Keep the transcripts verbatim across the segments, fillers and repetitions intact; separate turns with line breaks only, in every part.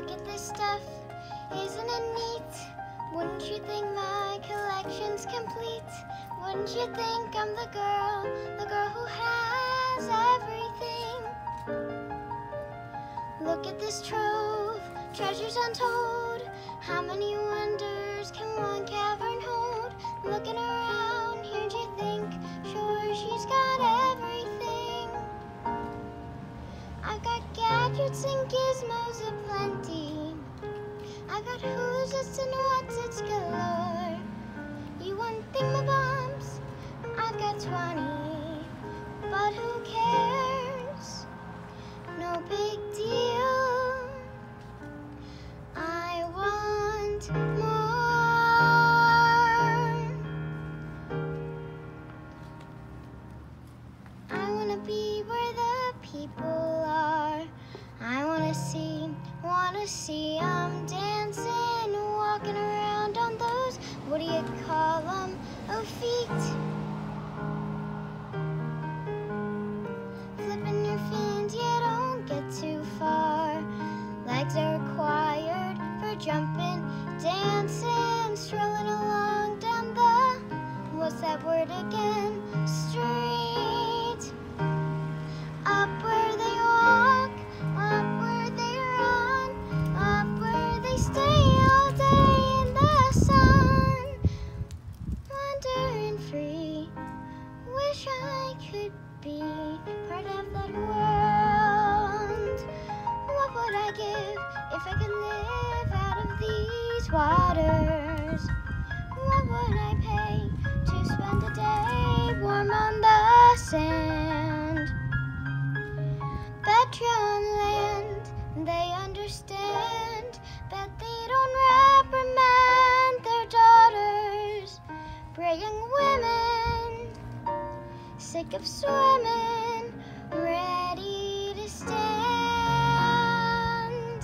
Look at this stuff, isn't it neat? Wouldn't you think my collection's complete? Wouldn't you think I'm the girl, the girl who has everything? Look at this trove, treasures untold. How many wonders can one cavern hold? Looking around here, do you think? Sure, she's got everything. I've got gadgets and gizmos aplenty. I got who's it's and what's it's galore. You want thingamabombs? I've got twenty, but who cares? No big deal. I want more. I wanna be where the people are. I wanna see, wanna see 'em dancing, walking around on those, what do you call 'em, oh, feet. Flipping your fins, you don't get too far. Legs are required for jumping, dancing, strolling along down the, what's that word again, street. Up where they walk, up where they run, up where they stay all day in the sun. Wandering free, wish I could be part of that world. What would I give if I could live out of these waters? What would I pay to spend a day warm on the sand? Bet you're on land, they understand. Bet they don't reprimand their daughters. Praying women, sick of swimming, ready to stand.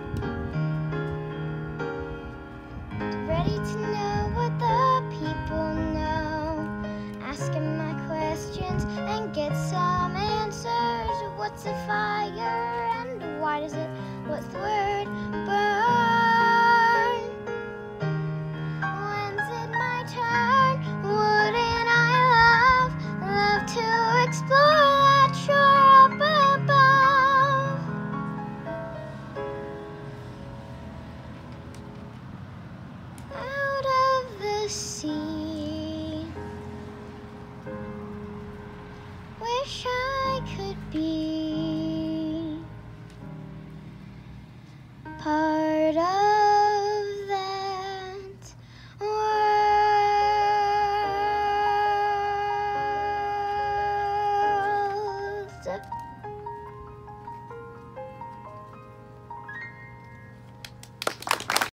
Ready to know what the people know. Asking my questions and get some answers. What's a fire and why does it, what's the word, burn? When's it my turn? Wouldn't I love, love to explore that shore up above? Out of the sea, wish I could be part of that world.